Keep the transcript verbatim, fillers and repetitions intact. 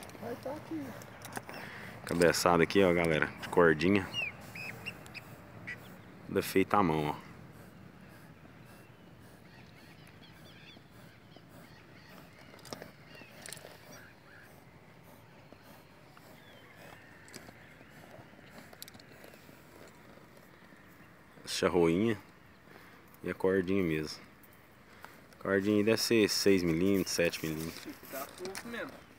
Vai estar aqui. Cabeçada aqui, ó, galera, de cordinha. Toda feita à mão, ó. Charroinha e a cordinha mesmo. A cordinha deve ser seis milímetros, sete milímetros. Tá fofo mesmo.